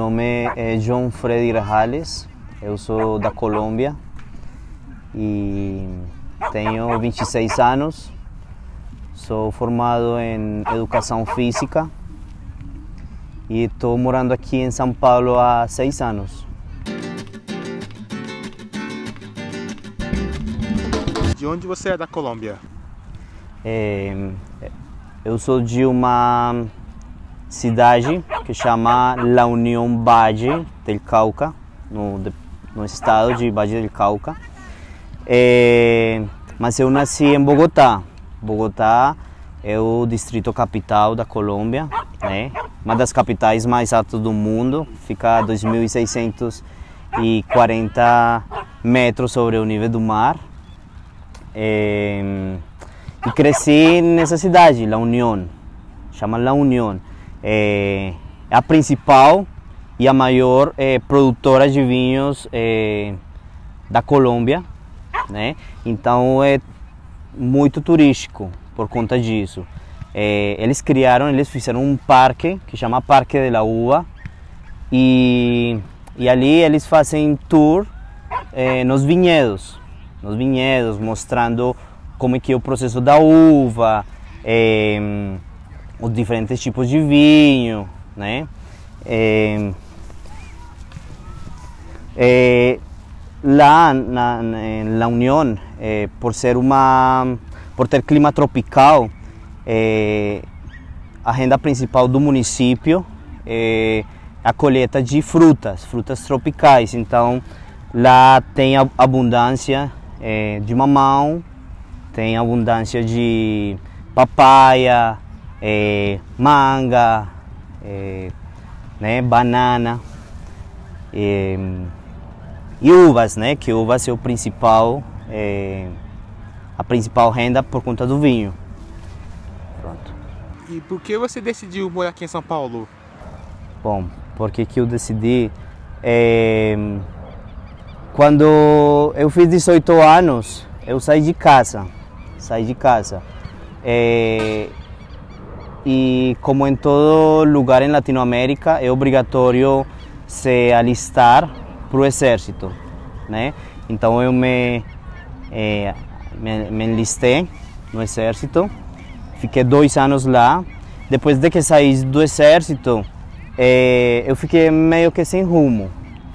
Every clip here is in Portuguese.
nome é João Freddy Grajales, eu sou da Colômbia e tenho 26 anos, sou formado em Educação Física e estou morando aqui em São Paulo há 6 anos. De onde você é da Colômbia? Eu sou de uma cidade que chama La Unión Valle del Cauca, no estado de Valle del Cauca. Mas eu nasci em Bogotá. Bogotá é o distrito capital da Colômbia, né? Uma das capitais mais altas do mundo, fica a 2.640 metros sobre o nível do mar. E cresci nessa cidade, La Unión, chama La Unión. É a principal e a maior produtora de vinhos da Colômbia, né? Então é muito turístico por conta disso. Eles fizeram um parque que chama Parque de la Uva e ali eles fazem tour nos vinhedos, mostrando como é que é o processo da uva, os diferentes tipos de vinho, né? Lá na União, por ter clima tropical, a renda principal do município é a colheita de frutas tropicais. Então lá tem abundância de mamão, tem abundância de papaya, manga, né, banana e uvas, né, que uvas é a principal renda por conta do vinho. Pronto. E por que você decidiu morar aqui em São Paulo? Bom, por que eu decidi? Quando eu fiz 18 anos, eu saí de casa. E como em todo lugar em Latinoamérica, é obrigatório se alistar para o exército, né? Então eu me enlistei no exército, fiquei 2 anos lá. Depois de que saí do exército, eu fiquei meio que sem rumo.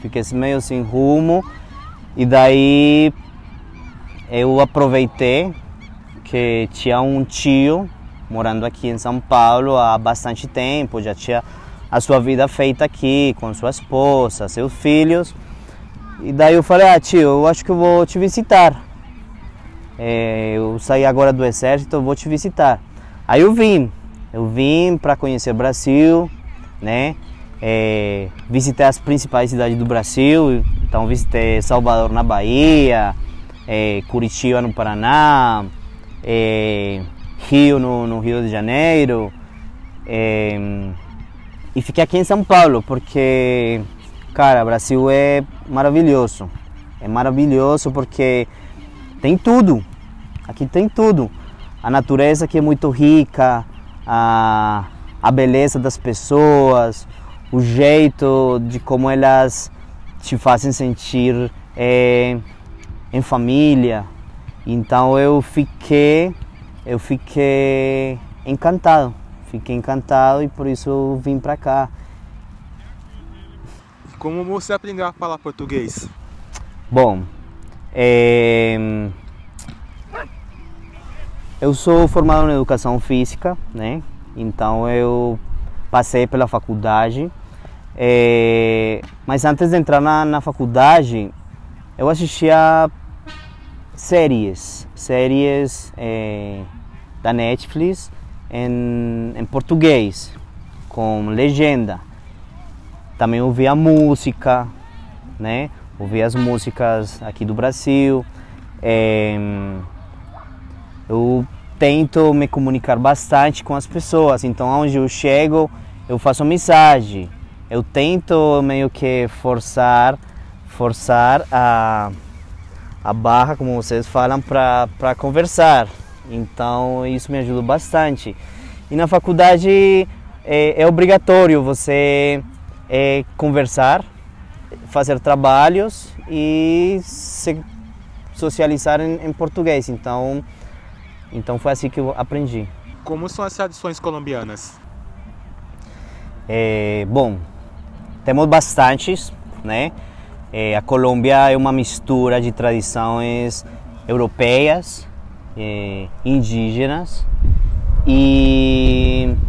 E daí eu aproveitei que tinha um tio morando aqui em São Paulo há bastante tempo, já tinha a sua vida feita aqui, com sua esposa, seus filhos. E daí eu falei, tio, eu acho que eu vou te visitar. Eu saí agora do exército, eu vou te visitar. Aí eu vim para conhecer o Brasil, né? Visitei as principais cidades do Brasil, então visitei Salvador na Bahia, Curitiba no Paraná, Rio no Rio de Janeiro, e fiquei aqui em São Paulo porque, cara, o Brasil é maravilhoso porque tem tudo, aqui tem tudo, a natureza aqui é muito rica, a beleza das pessoas, o jeito de como elas te fazem sentir em família. Então eu fiquei encantado, e por isso eu vim para cá. Como você aprendeu a falar português? Bom, eu sou formado em Educação Física, né? Então eu passei pela faculdade, mas antes de entrar na faculdade, eu assistia séries da Netflix em português, com legenda. Também ouvia música, né? Ouvia as músicas aqui do Brasil. Eu tento me comunicar bastante com as pessoas, então onde eu chego, eu faço amizade. Eu tento meio que forçar a barra, como vocês falam, para conversar. Então isso me ajuda bastante. E na faculdade é obrigatório você conversar, fazer trabalhos e se socializar em português. Então foi assim que eu aprendi. Como são as tradições colombianas? Bom, temos bastantes, né? A Colômbia é uma mistura de tradições europeias, indígenas e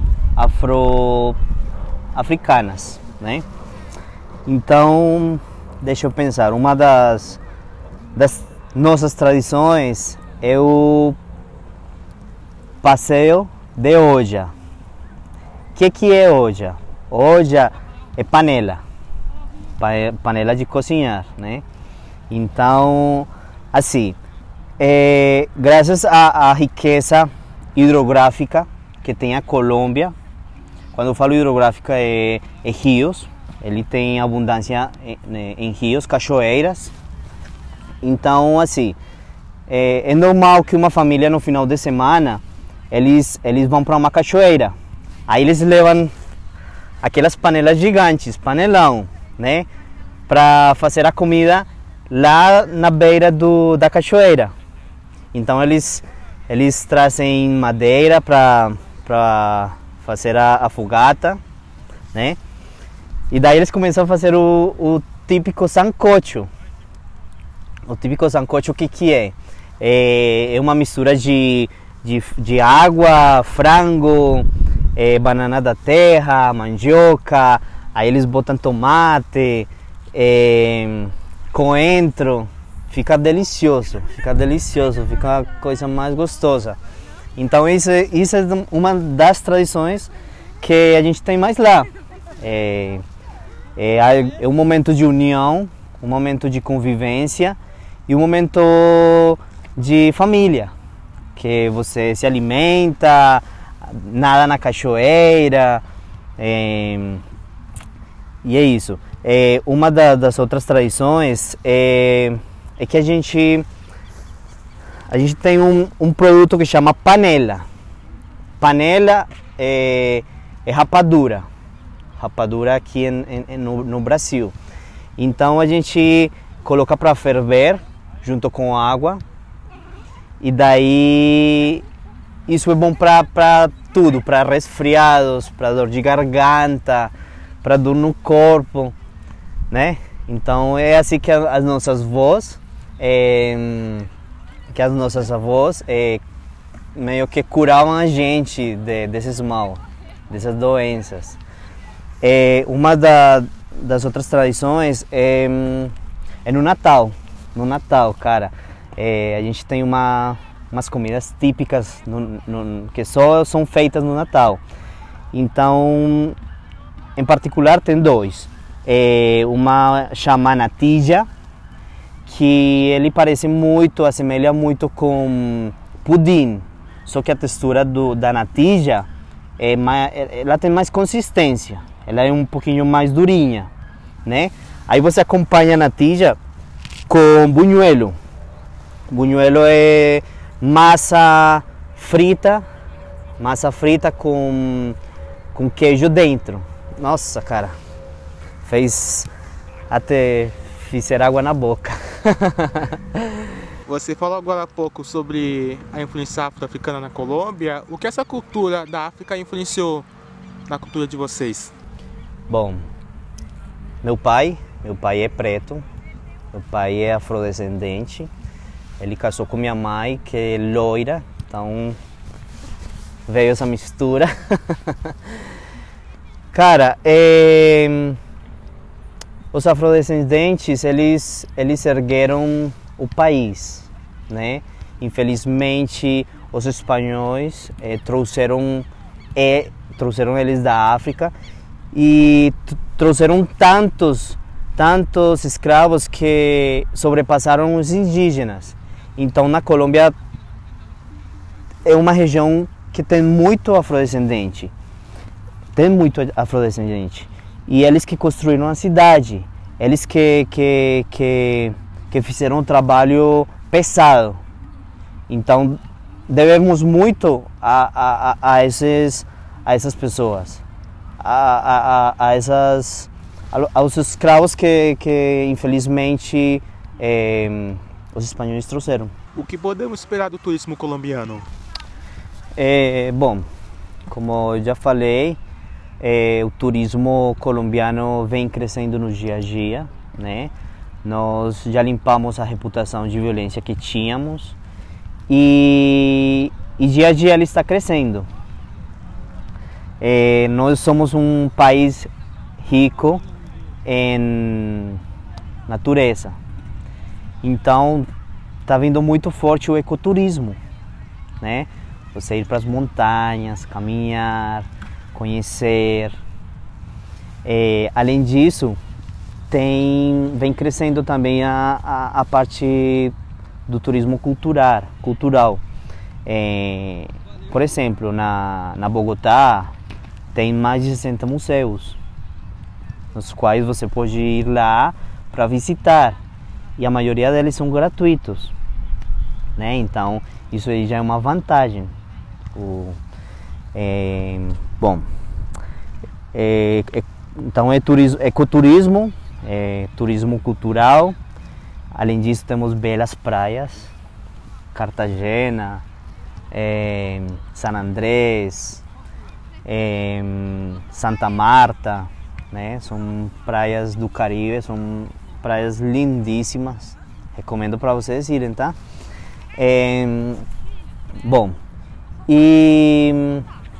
afro-africanas, né? Então, deixa eu pensar, uma das nossas tradições é o passeio de olla. O que é olla? Olla é panela de cozinhar, né? Então, assim, graças à riqueza hidrográfica que tem a Colômbia, quando eu falo hidrográfica é rios, ele tem abundância em rios, cachoeiras. Então, assim, é normal que uma família no final de semana eles vão para uma cachoeira. Aí eles levam aquelas panelas gigantes, panelão, né, para fazer a comida lá na beira da cachoeira. Então eles trazem madeira para fazer a fogata, né? E daí eles começam a fazer o típico sancocho. O típico sancocho, o que é? É uma mistura de água, frango, banana da terra, mandioca. Aí eles botam tomate, coentro. Fica delicioso, fica a coisa mais gostosa. Então isso é uma das tradições que a gente tem mais lá. É um momento de união, um momento de convivência e um momento de família, que você se alimenta, nada na cachoeira, e é isso. Uma das outras tradições é que a gente tem um produto que chama panela. Panela é rapadura aqui no Brasil. Então a gente coloca para ferver junto com água, e daí isso é bom para tudo, para resfriados, para dor de garganta, para dor no corpo, né? Então é assim que as nossas avós meio que curavam a gente desses mal, dessas doenças. Uma das outras tradições é no Natal. No Natal, cara, a gente tem umas comidas típicas que só são feitas no Natal. Então, em particular, tem dois. Uma chama natilla, que ele assemelha muito com pudim, só que a textura da natilla ela tem mais consistência, ela é um pouquinho mais durinha, né? Aí você acompanha a natilla com buñuelo. Buñuelo é massa frita com queijo dentro. Nossa, cara, fizer água na boca. Você falou agora há pouco sobre a influência afro-africana na Colômbia. O que essa cultura da África influenciou na cultura de vocês? Bom, meu pai é preto, meu pai é afrodescendente. Ele casou com minha mãe, que é loira, então veio essa mistura. Cara, os afrodescendentes, eles ergueram o país, né? Infelizmente, os espanhóis trouxeram eles da África e trouxeram tantos escravos que sobrepassaram os indígenas. Então, na Colômbia é uma região que tem muito afrodescendente. E eles que construíram a cidade, eles que fizeram um trabalho pesado. Então devemos muito a essas pessoas, a aos escravos que infelizmente os espanhóis trouxeram. O que podemos esperar do turismo colombiano? Bom, como eu já falei, o turismo colombiano vem crescendo no dia a dia, né? Nós já limpamos a reputação de violência que tínhamos e dia a dia ele está crescendo. Nós somos um país rico em natureza, então está vindo muito forte o ecoturismo, né? Você ir para as montanhas, caminhar, conhecer. Além disso, vem crescendo também a parte do turismo cultural. Por exemplo, na Bogotá tem mais de 60 museus, nos quais você pode ir lá para visitar, e a maioria deles são gratuitos, né? Então isso aí já é uma vantagem. Então é ecoturismo, turismo cultural. Além disso, temos belas praias, Cartagena, San Andrés, Santa Marta, né? São praias do Caribe, são praias lindíssimas. Recomendo para vocês irem, tá? Bom, e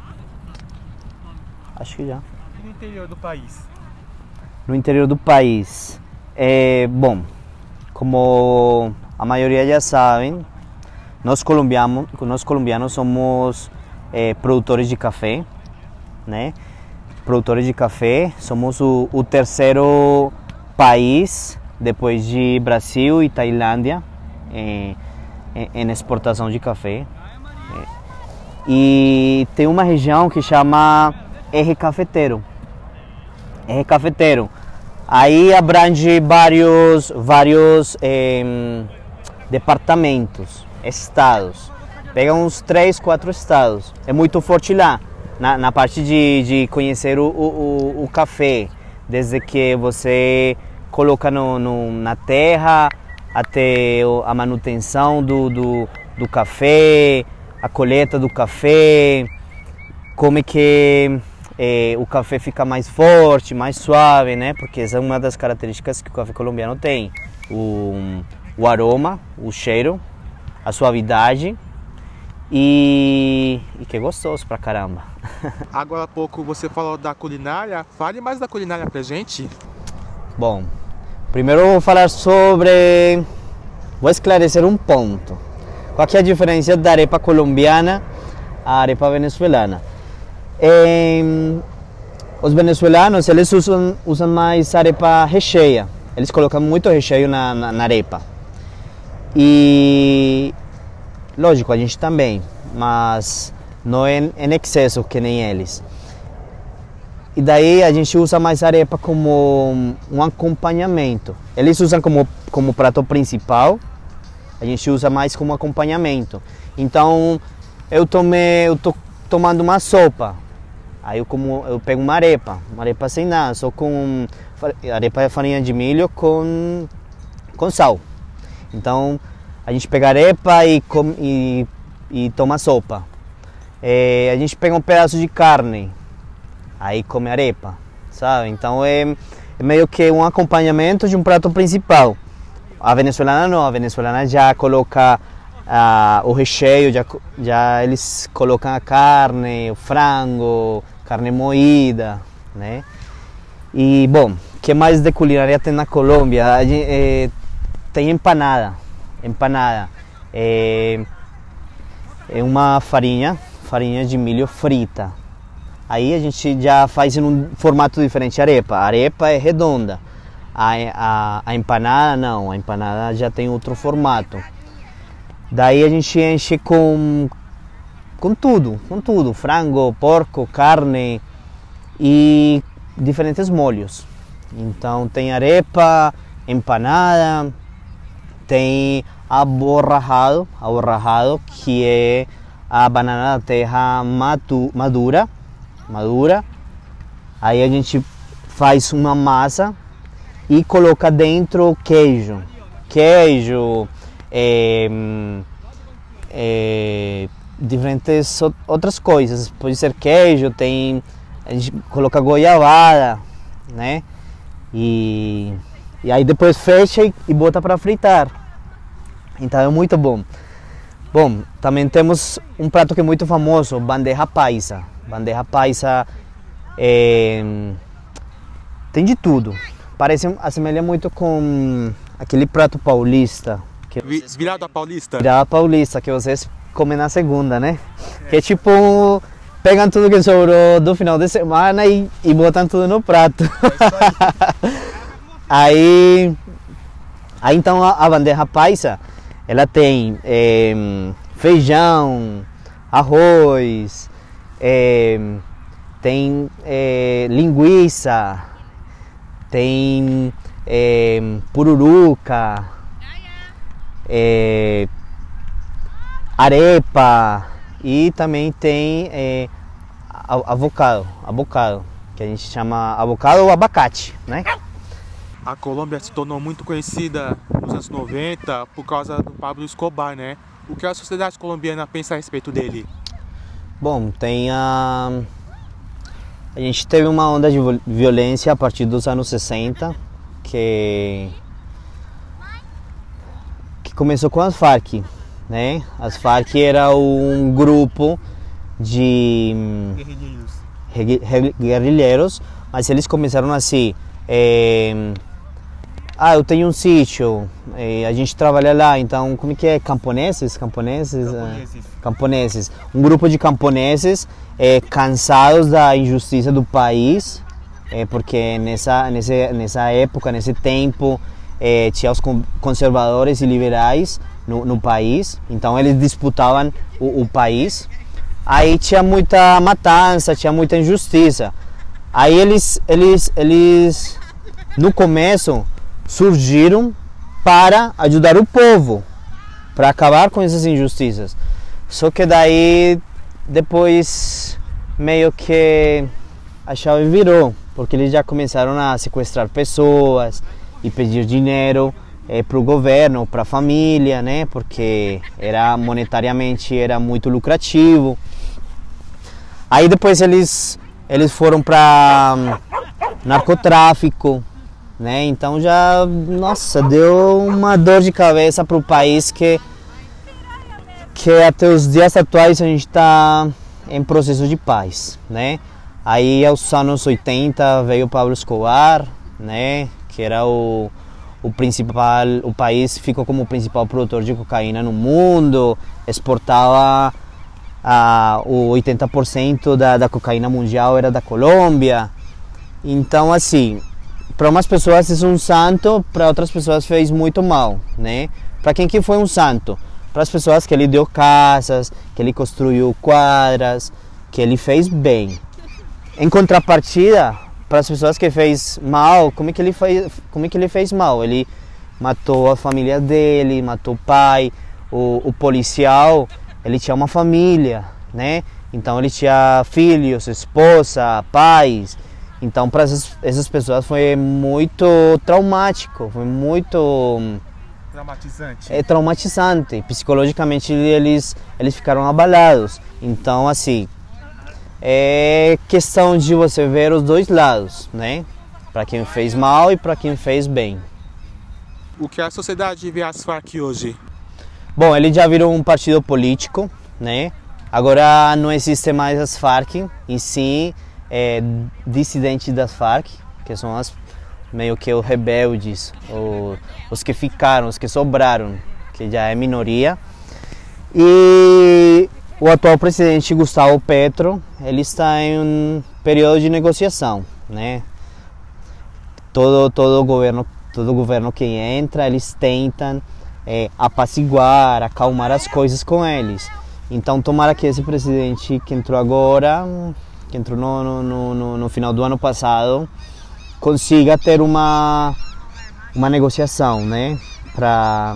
acho que já. E no interior do país? No interior do país, bom, como a maioria já sabem, nós colombianos somos produtores de café, né? Produtores de café, somos o terceiro país depois de Brasil e Tailândia em exportação de café. E tem uma região que chama Eje Cafeteiro. Eje Cafeteiro. Aí abrange vários departamentos, estados. Pega uns 3, 4 estados. É muito forte lá, na parte de conhecer o café. Desde que você coloca na terra até a manutenção do café, a colheita do café, como que o café fica mais forte, mais suave, né? Porque essa é uma das características que o café colombiano tem. O aroma, o cheiro, a suavidade e que é gostoso pra caramba. Agora há pouco você falou da culinária, fale mais da culinária pra gente. Bom, primeiro eu vou falar sobre... Vou esclarecer um ponto. Qual que é a diferença da arepa colombiana à arepa venezuelana? Os venezuelanos, eles usam mais arepa recheia. Eles colocam muito recheio na arepa. E, lógico, a gente também, mas não em excesso que nem eles. E daí a gente usa mais arepa como um acompanhamento. Eles usam como prato principal, a gente usa mais como acompanhamento. Então eu tô tomando uma sopa, aí eu pego uma arepa sem nada, só com arepa de farinha de milho com sal. Então a gente pega a arepa e toma sopa. A gente pega um pedaço de carne, aí come arepa, sabe? Então é meio que um acompanhamento de um prato principal. A venezuelana não, a venezuelana já coloca o recheio, já eles colocam a carne, o frango, carne moída, né? E bom, o que mais de culinária tem na Colômbia? Tem empanada. É uma farinha de milho frita. Aí a gente já faz em um formato diferente a arepa. A arepa é redonda. A empanada não, a empanada já tem outro formato. Daí a gente enche com tudo, frango, porco, carne e diferentes molhos. Então tem arepa, empanada, tem aborrajado, que é a banana da terra madura. Aí a gente faz uma massa e coloca dentro queijo, diferentes outras coisas. Pode ser queijo, a gente coloca goiabada, né? E aí depois fecha e bota para fritar. Então é muito bom. Bom, também temos um prato que é muito famoso, bandeja paisa. Bandeja paisa tem de tudo. Assemelha muito com aquele prato paulista. Virada paulista? Virada paulista, que vocês comem na segunda, né? Que é tipo, pegam tudo que sobrou do final de semana e botam tudo no prato. aí então a bandeja paisa, ela tem feijão, arroz, tem linguiça, tem pururuca, arepa e também tem avocado, que a gente chama avocado ou abacate, né? A Colômbia se tornou muito conhecida nos anos 90 por causa do Pablo Escobar, né? O que a sociedade colombiana pensa a respeito dele? Bom, a gente teve uma onda de violência a partir dos anos 60, que começou com as Farc, né? As Farc era um grupo de guerrilheiros, mas eles começaram assim, eu tenho um sítio, a gente trabalha lá, então como que é? Camponeses. Um grupo de camponeses cansados da injustiça do país, porque nessa época, nesse tempo, tinha os conservadores e liberais no país, então eles disputavam o país. Aí tinha muita matança, tinha muita injustiça. Aí eles no começo surgiram para ajudar o povo, para acabar com essas injustiças. Só que daí depois meio que a chave virou, porque eles já começaram a sequestrar pessoas e pedir dinheiro para o governo, para a família, né? Porque monetariamente era muito lucrativo. Aí depois eles foram para narcotráfico, né? Então já, nossa, deu uma dor de cabeça para o país que até os dias atuais a gente está em processo de paz, né? Aí aos anos 80 veio Pablo Escobar, né? Que era o país ficou como o principal produtor de cocaína no mundo, exportava o 80% da cocaína mundial era da Colômbia. Então assim, para umas pessoas é um santo, para outras pessoas fez muito mal, né? Para quem que foi um santo? Para as pessoas que ele deu casas, que ele construiu quadras, que ele fez bem. Em contrapartida, para as pessoas que fez mal, como é que ele fez mal? Ele matou a família dele, matou o pai, o policial, ele tinha uma família, né? Então ele tinha filhos, esposa, pais. Então para essas pessoas foi muito traumático, foi muito traumatizante. Psicologicamente eles ficaram abalados. Então assim, é questão de você ver os dois lados, né? Para quem fez mal e para quem fez bem. O que a sociedade vê as Farc hoje? Bom, ele já virou um partido político, né? Agora não existe mais as Farc, e sim dissidentes das Farc, que são meio que os rebeldes, os que ficaram, os que sobraram, que já é minoria. E o atual presidente Gustavo Petro, ele está em um período de negociação, né? Todo governo que entra, eles tentam apaciguar, acalmar as coisas com eles. Então tomara que esse presidente que entrou agora, que entrou no final do ano passado, consiga ter uma negociação, né? Para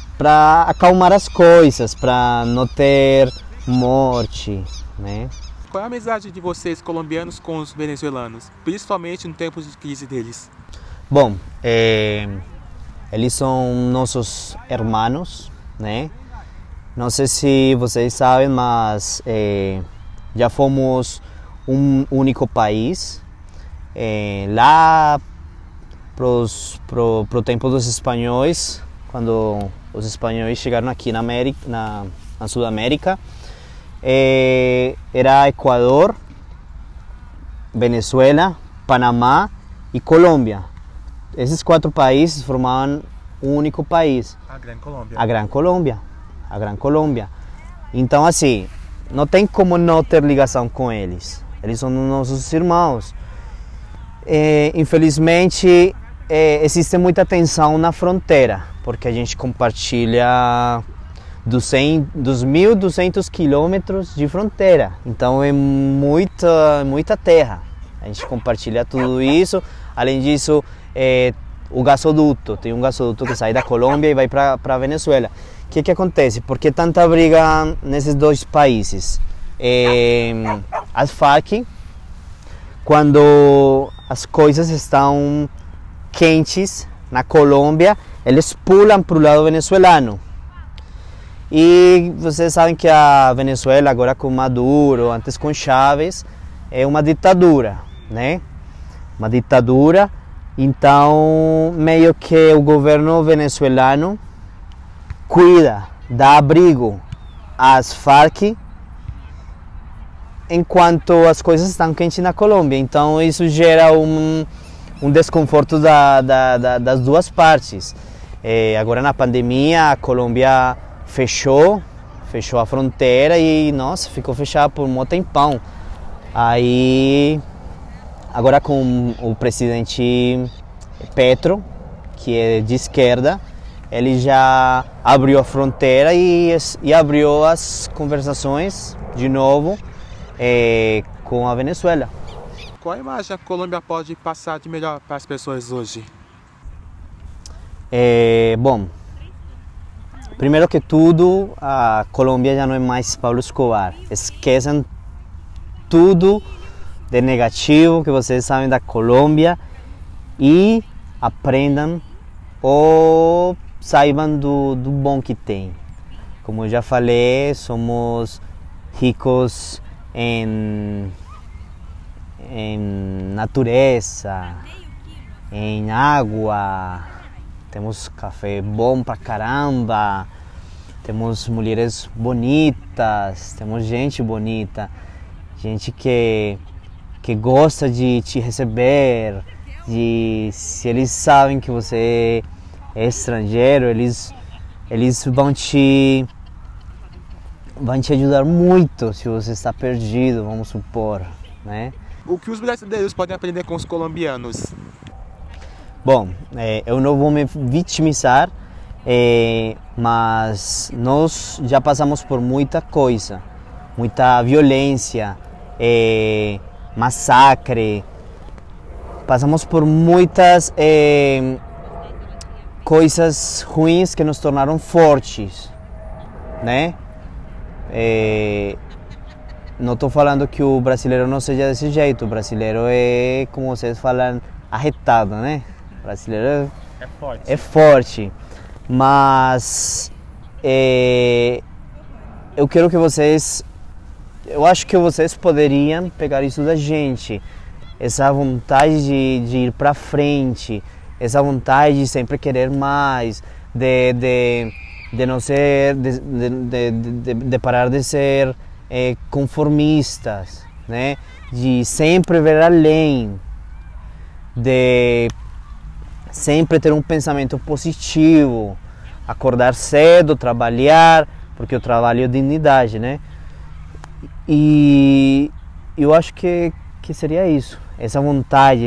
acalmar as coisas, para não ter morte, né? Qual é a amizade de vocês, colombianos, com os venezuelanos, principalmente no tempo de crise deles? Bom, eles são nossos irmãos, né? Não sei se vocês sabem, mas já fomos um único país. Lá pro tempo dos espanhóis, quando os espanhóis chegaram aqui na Sudamérica, era Equador, Venezuela, Panamá e Colômbia. Esses 4 países formavam um único país. A Grande Colômbia. A Gran Colômbia. A Gran Colômbia. Então, assim, não tem como não ter ligação com eles. Eles são nossos irmãos. Infelizmente, existe muita tensão na fronteira, porque a gente compartilha 2.200 quilômetros de fronteira. Então, é muita terra. A gente compartilha tudo isso. Além disso, o gasoduto, tem um gasoduto que sai da Colômbia e vai para a Venezuela. O que acontece? Por que tanta briga nesses 2 países? As Farc, quando as coisas estão quentes na Colômbia, eles pulam para o lado venezuelano. E vocês sabem que a Venezuela, agora com Maduro, antes com Chávez, é uma ditadura, né? Uma ditadura. Então, meio que o governo venezuelano cuida, dá abrigo às Farc enquanto as coisas estão quentes na Colômbia. Então, isso gera um desconforto das 2 partes. Agora, na pandemia, a Colômbia fechou a fronteira e, nossa, ficou fechada por um tempão. Aí, agora com o presidente Petro, que é de esquerda, ele já abriu a fronteira e abriu as conversações de novo com a Venezuela. Qual a imagem a Colômbia pode passar de melhor para as pessoas hoje? Bom, primeiro que tudo, a Colômbia já não é mais Pablo Escobar. Esqueçam tudo de negativo que vocês sabem da Colômbia e aprendam ou saibam do bom que tem. Como eu já falei, somos ricos em natureza, em água, temos café bom pra caramba, temos mulheres bonitas, temos gente bonita, gente que gosta de te receber, se eles sabem que você é estrangeiro, eles vão te ajudar muito se você está perdido, vamos supor, né? O que os brasileiros podem aprender com os colombianos? Bom, eu não vou me vitimizar, mas nós já passamos por muita coisa, muita violência, massacre, passamos por muitas coisas ruins que nos tornaram fortes, né? Não estou falando que o brasileiro não seja desse jeito, o brasileiro é, como vocês falam, arretado, né? O brasileiro é forte, mas eu quero que eu acho que vocês poderiam pegar isso da gente, essa vontade de ir para frente, essa vontade de sempre querer mais, de não ser, de parar de ser conformistas, né? De sempre ver além, de sempre ter um pensamento positivo, acordar cedo, trabalhar, porque o trabalho é dignidade, né? E eu acho que seria isso, essa vontade,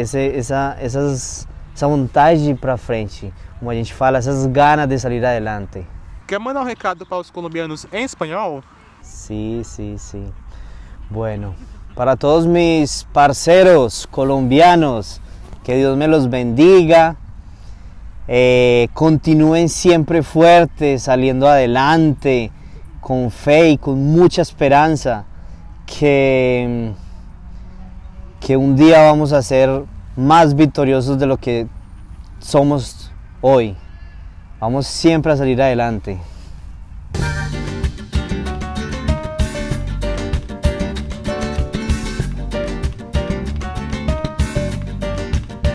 essa vontade de ir para frente, como a gente fala, essas ganas de sair adelante. Quer mandar um recado para os colombianos em espanhol? Sí. Bueno, para todos mis parceros colombianos, que Dios me los bendiga, continúen siempre fuertes, saliendo adelante, con fe y con mucha esperanza, que un día vamos a ser más victoriosos de lo que somos hoy. Vamos siempre a salir adelante.